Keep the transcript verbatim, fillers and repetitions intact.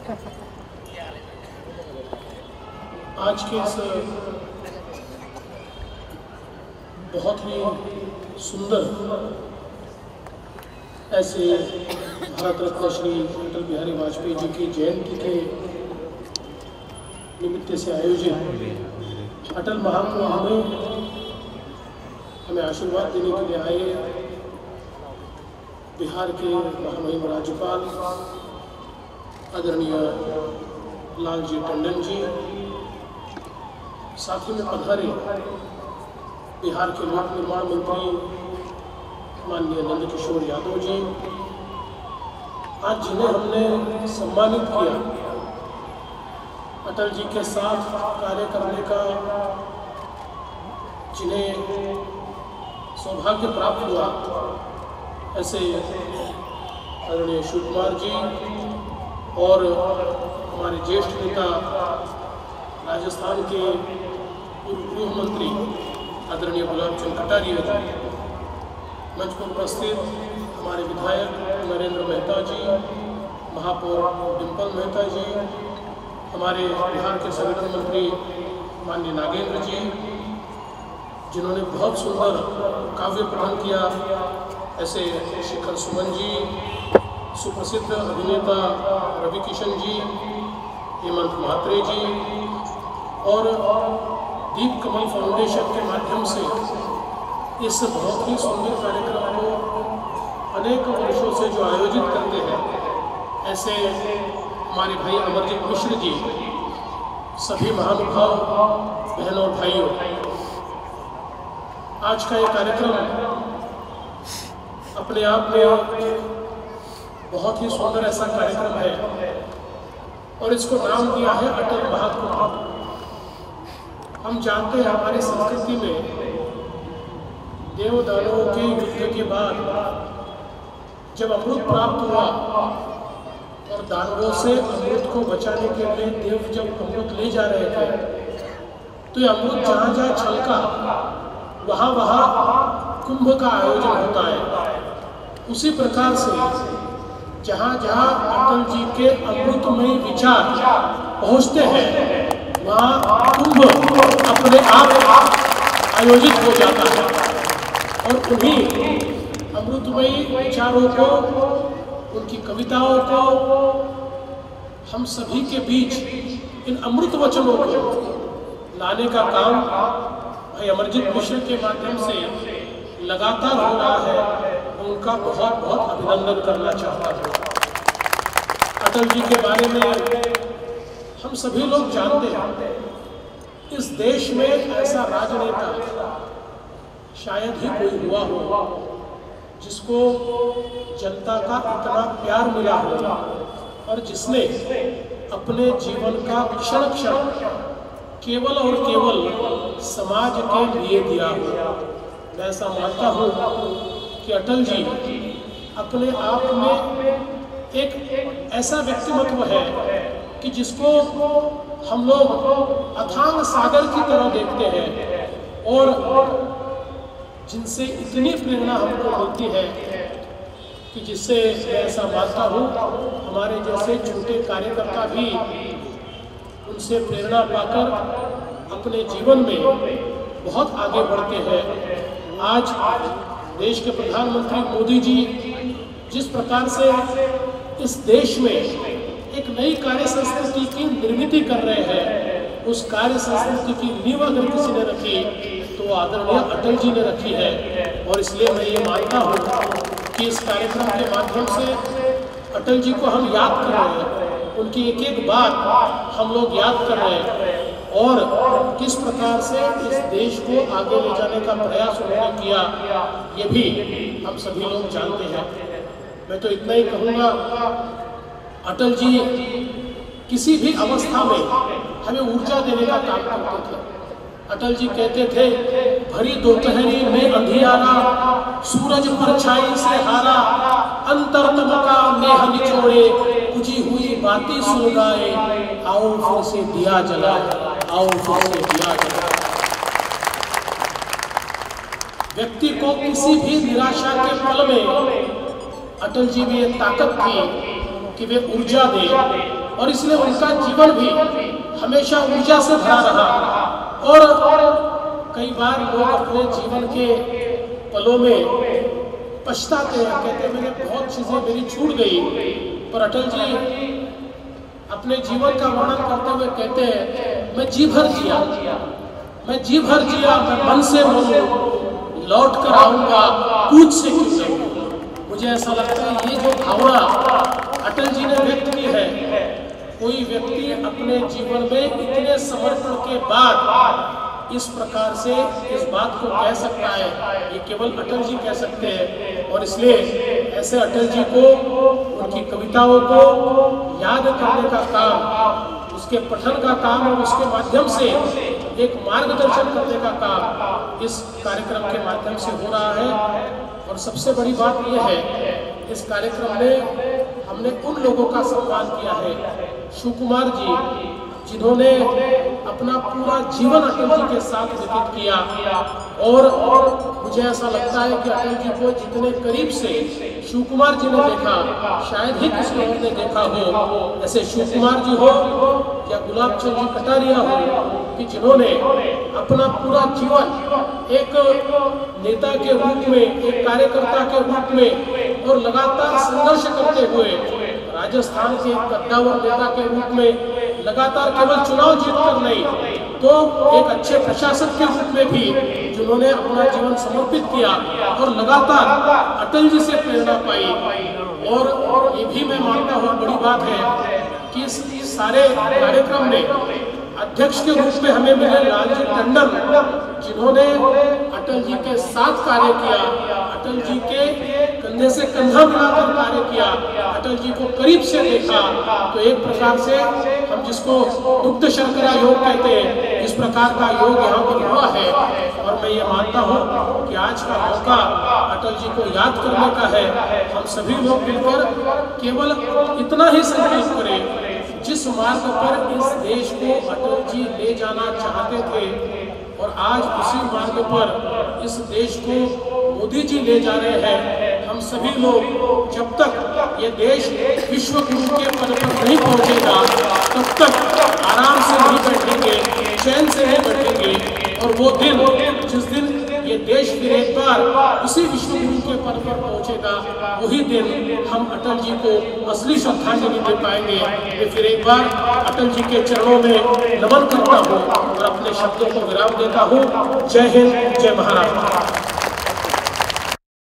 आज के इस बहुत ही सुंदर ऐसे भारत रत्न श्री अटल बिहारी वाजपेयी जी की जयंती के निमित्त से आयोजित अटल महाकुंभ में हमें आशीर्वाद देने के लिए आए बिहार के महामहिम राज्यपाल आदरणीय लालजी टंडन जी, साथ ही में पधारे बिहार के लोक निर्माण मंत्री माननीय नंद किशोर यादव जी, आज जिन्हें हमने सम्मानित किया, अटल जी के साथ कार्य करने का जिन्हें सौभाग्य प्राप्त हुआ, ऐसे आदरणीय शिव कुमार जी और हमारे ज्येष्ठ नेता राजस्थान के पूर्व गृह मंत्री आदरणीय गुलाब चंद कटारिया जी, मंच पर उपस्थित हमारे विधायक नरेंद्र मेहता जी, महापौर डिम्पल मेहता जी, हमारे बिहार के संगठन मंत्री माननीय नागेंद्र जी, जिन्होंने बहुत सुंदर काव्य पठन किया, ऐसे शिखर सुमन जी, सुप्रसिद्ध अभिनेता रवि किशन जी, हेमंत म्हात्रे जी और दीप कमल फाउंडेशन के माध्यम से इस बहुत ही सुंदर कार्यक्रम को अनेक वर्षों से जो आयोजित करते हैं, ऐसे हमारे भाई अमरजीत मिश्र जी, सभी महानुभाव बहनों और भाइयों, आज का ये कार्यक्रम अपने आप में बहुत ही सुंदर ऐसा कार्यक्रम है और इसको नाम दिया है अटल महाकुंभ। हम जानते हैं हमारी संस्कृति में देव दानवों के युद्ध के बाद जब अमृत प्राप्त हुआ और दानवों से अमृत को बचाने के लिए देव जब अमृत ले जा रहे थे, तो ये अमृत जहाँ जहाँ छलका वहाँ वहाँ कुंभ का आयोजन होता है। उसी प्रकार से जहाँ जहाँ अटल जी के अमृतमय विचार पहुँचते हैं, वहाँ कुंभ अपने आप आयोजित हो जाता है और उन्हीं अमृतमयी विचारों को, उनकी कविताओं को हम सभी के बीच इन अमृत वचनों को लाने का काम भाई अमरजीत मिश्र के माध्यम से लगातार हो रहा है। उनका बहुत बहुत अभिनंदन करना चाहता हूँ। अटल जी के बारे में हम सभी लोग जानते हैं, इस देश में ऐसा राजनेता शायद ही कोई हुआ हो जिसको जनता का इतना प्यार मिला हो और जिसने अपने जीवन का क्षण क्षण केवल और केवल समाज के लिए दिया हो। मैं ऐसा मानता हूँ कि अटल जी अपने आप में एक ऐसा व्यक्तित्व है कि जिसको हम लोग अथांग सागर की तरह देखते हैं और जिनसे इतनी प्रेरणा हमको मिलती है कि जिससे मैं ऐसा मानता हूँ हमारे जैसे छोटे कार्यकर्ता भी उनसे प्रेरणा पाकर अपने जीवन में बहुत आगे बढ़ते हैं। आज देश के प्रधानमंत्री मोदी जी जिस प्रकार से इस देश में एक नई कार्य संस्कृति की निर्मित कर रहे हैं, उस कार्य संस्कृति की नींव अगर किसी ने रखी तो आदरणीय अटल जी ने रखी है। और इसलिए मैं ये मानता हूँ कि इस कार्यक्रम के माध्यम से अटल जी को हम याद कर रहे हैं, उनकी एक एक बात हम लोग याद कर रहे हैं और किस प्रकार से इस देश को आगे ले जाने का प्रयास उन्होंने किया, ये भी हम सभी लोग जानते हैं। मैं तो इतना ही कहूँगा, अटल जी किसी भी अवस्था में हमें ऊर्जा देने का काम करते थे। अटल जी कहते थे, भरी दोपहरी में अंधियारा, सूरज परछाई से हारा, अंतरतम का नेह निचोड़े, बुझी हुई बातें सुलगाए, आओ फिर से दिया जलाए, आओ फिर से दिया जलाए। व्यक्ति को किसी भी निराशा के पल में अटल जी में ये ताकत थी कि वे ऊर्जा दे और इसलिए उनका जीवन भी हमेशा ऊर्जा से भरा रहा। और कई बार लोग अपने जीवन के पलों में पछताते हैं, कहते हैं मैंने बहुत चीजें मेरी छूट गई। पर अटल जी अपने जीवन का वर्णन करते हुए कहते हैं मैं जी भर जिया, मैं जी भर जिया, मैं मन से बोलूं, लौट कर आऊंगा कूच से क्यों नहीं। मुझे ऐसा लगता है ये जो भावना अटल जी ने व्यक्त की है, कोई व्यक्ति अपने जीवन में इतने समर्पण के बाद इस प्रकार से इस बात को कह सकता है, ये केवल अटल जी कह सकते हैं। और इसलिए ऐसे अटल जी को, उनकी कविताओं को याद करने का काम, उसके पठन का काम और उसके माध्यम से एक मार्गदर्शन करने का काम इस कार्यक्रम के माध्यम से हो रहा है। और सबसे बड़ी बात यह है, इस कार्यक्रम में हमने उन लोगों का सम्मान किया है, शिव कुमार जी जिन्होंने अपना पूरा जीवन अटल जी के साथ व्यतीत किया। और मुझे ऐसा लगता है कि अटल जी को जितने करीब से शिव कुमार जी ने देखा, शायद ही किसी और ने देखा हो। ऐसे शिव कुमार जी हो या गुलाब चंद जी कटारिया हो, कि जिन्होंने अपना पूरा जीवन एक नेता के रूप में, एक कार्यकर्ता के रूप में और लगातार संघर्ष करते हुए राजस्थान के कद्दावर नेता के रूप में लगातार केवल चुनाव जीतकर नहीं, तो एक अच्छे प्रशासक के रूप में भी जिन्होंने अपना जीवन समर्पित किया और लगातार अटल जी से प्रेरणा पाई। और ये भी मैं मानता हूँ बड़ी बात है कि इस सारे कार्यक्रम में अध्यक्ष के रूप में हमें मिले लालजी टंडन, जिन्होंने अटल जी के साथ कार्य किया, अटल जी के कंधे से कंधा मिलाकर कार्य किया, अटल जी को करीब से देखा। तो एक प्रकार से हम जिसको दुग्ध शर्करा योग कहते हैं, इस प्रकार का योग यहाँ पर हुआ है। और मैं ये मानता हूँ कि आज का मौका अटल जी को याद करने का है। हम सभी लोग मिलकर केवल इतना ही संकल्प करें, जिस मार्ग पर इस देश को अटल जी ले जाना चाहते थे और आज उसी मार्ग पर इस देश को मोदी जी ले जा रहे हैं, हम सभी लोग जब तक ये देश विश्व गुरु के पद पर नहीं पहुंचेगा, तब तक आराम से नहीं बैठेंगे, चैन से नहीं बैठेंगे। और वो दिन, जिस दिन ये देश फिर एक बार उसी विश्व गुरु के पद पर पहुंचेगा, वही दिन हम अटल जी को असली श्रद्धांजलि दे पाएंगे। मैं फिर एक बार अटल जी के चरणों में नमन करता हूँ और अपने शब्दों को विराम देता हूँ। जय हिंद, जय महाराष्ट्र।